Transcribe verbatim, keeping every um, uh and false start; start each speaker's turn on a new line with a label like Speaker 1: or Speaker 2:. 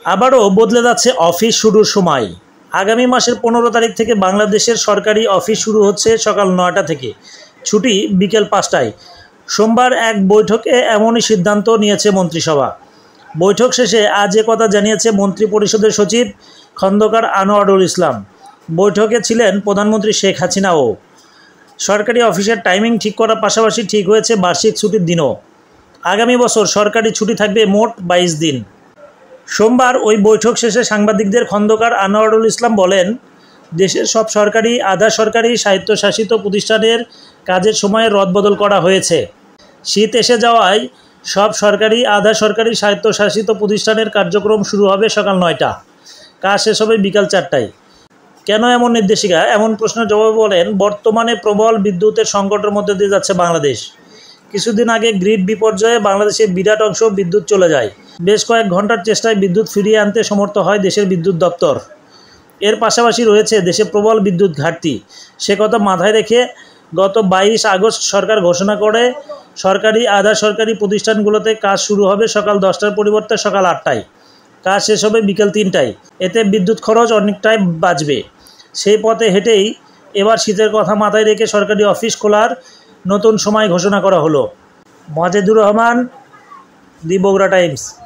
Speaker 1: আবারও বদলে যাচ্ছে অফিস শুরুর সময়। আগামী মাসের পনেরো তারিখ থেকে বাংলাদেশের সরকারি অফিস শুরু হচ্ছে সকাল নয়টা থেকে, ছুটি বিকেল পাঁচটায়। সোমবার এক বৈঠকে এমনই সিদ্ধান্ত নিয়েছে মন্ত্রিসভা। বৈঠক শেষে আজ এ কথা জানিয়েছে মন্ত্রিপরিষদের সচিব খন্দকার আনোয়ারুল ইসলাম। বৈঠকে ছিলেন প্রধানমন্ত্রী শেখ হাসিনাও। সরকারি অফিসের টাইমিং ঠিক করার পাশাপাশি ঠিক হয়েছে বার্ষিক ছুটির দিনও। আগামী বছর সরকারি ছুটি থাকবে মোট বাইশ দিন। সোমবার ওই বৈঠক শেষে সাংবাদিকদের খন্দকার আনোয়ারুল ইসলাম বলেন, দেশের সব সরকারি, আধা সরকারি, স্বায়ত্তশাসিত প্রতিষ্ঠানের কাজের সময়ে রদবদল করা হয়েছে। শীত এসে যাওয়ায় সব সরকারি, আধা সরকারি, স্বায়ত্তশাসিত প্রতিষ্ঠানের কার্যক্রম শুরু হবে সকাল নয়টা, কাজ শেষ হবে বিকাল চারটায়। কেন এমন নির্দেশিকা? এমন প্রশ্নের জবাবে বলেন, বর্তমানে প্রবল বিদ্যুতের সংকটের মধ্যে দিয়ে যাচ্ছে বাংলাদেশ। কিছুদিন আগে গ্রিড বিপর্যয়ে বাংলাদেশের বিরাট অংশ বিদ্যুৎ চলে যায়। বেশ কয়েক ঘন্টার চেষ্টায় বিদ্যুৎ ফিরিয়ে আনতে সমর্থ হয় দেশের বিদ্যুৎ দপ্তর। এর পাশাপাশি রয়েছে দেশে প্রবল বিদ্যুৎ ঘাটতি। সে কথা মাথায় রেখে গত বাইশ আগস্ট সরকার ঘোষণা করে সরকারি, আধা সরকারি প্রতিষ্ঠানগুলোতে কাজ শুরু হবে সকাল দশটার পরিবর্তে সকাল আটটায়, কাজ শেষ হবে বিকেল তিনটায়। এতে বিদ্যুৎ খরচ অনেকটাই বাঁচবে। সেই পথে হেঁটেই এবার শীতের কথা মাথায় রেখে সরকারি অফিস খোলার নতুন সময় ঘোষণা করা হলো। Majedur Rahman, the Bogura Times.